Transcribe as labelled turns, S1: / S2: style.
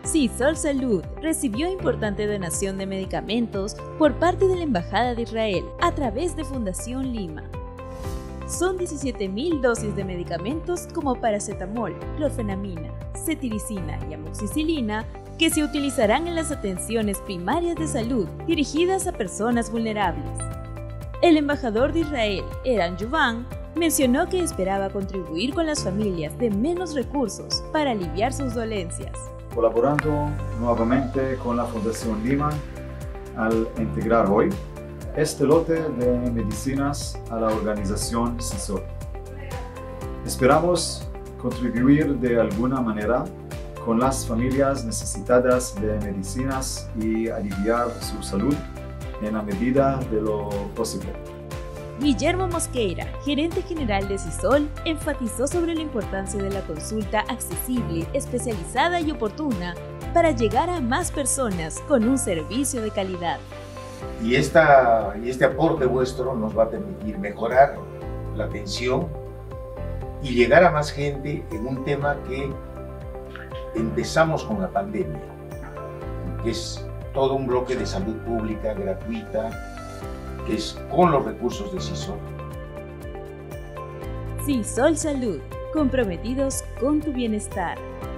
S1: CISOL Salud recibió importante donación de medicamentos por parte de la Embajada de Israel a través de Fundación Lima. Son 17.000 dosis de medicamentos como paracetamol, clofenamina, cetiricina y amoxicilina que se utilizarán en las atenciones primarias de salud dirigidas a personas vulnerables. El embajador de Israel, Eran Yuvan, mencionó que esperaba contribuir con las familias de menos recursos para aliviar sus dolencias.
S2: Colaborando nuevamente con la Fundación Lima al integrar hoy este lote de medicinas a la organización CISOL. Esperamos contribuir de alguna manera con las familias necesitadas de medicinas y aliviar su salud en la medida de lo posible.
S1: Guillermo Mosqueira, gerente general de CISOL, enfatizó sobre la importancia de la consulta accesible, especializada y oportuna para llegar a más personas con un servicio de calidad.
S3: Y este aporte vuestro nos va a permitir mejorar la atención y llegar a más gente en un tema que empezamos con la pandemia, que es todo un bloque de salud pública gratuita, que es con los recursos de CISOL.
S1: CISOL Salud, comprometidos con tu bienestar.